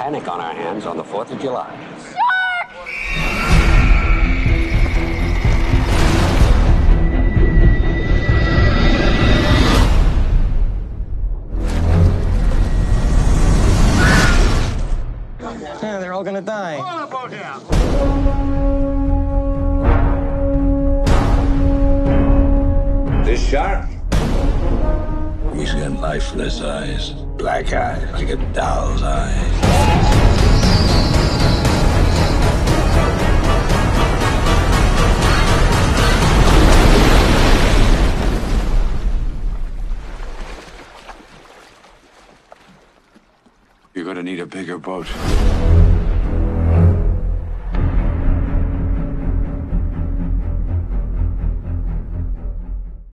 panic on our hands on the 4th of July. Yeah, they're all gonna die. This shark? He's got lifeless eyes, black eyes, like a doll's eyes. You're gonna need a bigger boat.